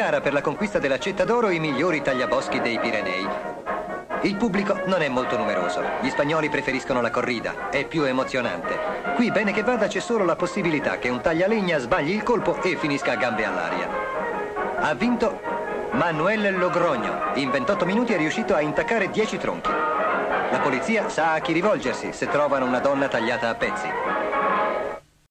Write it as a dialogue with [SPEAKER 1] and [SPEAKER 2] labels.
[SPEAKER 1] gara per la conquista della Cetta d'Oro i migliori tagliaboschi dei Pirenei. Il pubblico non è molto numeroso. Gli spagnoli preferiscono la corrida, è più emozionante. Qui, bene che vada, c'è solo la possibilità che un taglialegna sbagli il colpo e finisca a gambe all'aria. Ha vinto Manuel Logrogno. In 28 minuti è riuscito a intaccare 10 tronchi. La polizia sa a chi rivolgersi se trovano una donna tagliata a pezzi.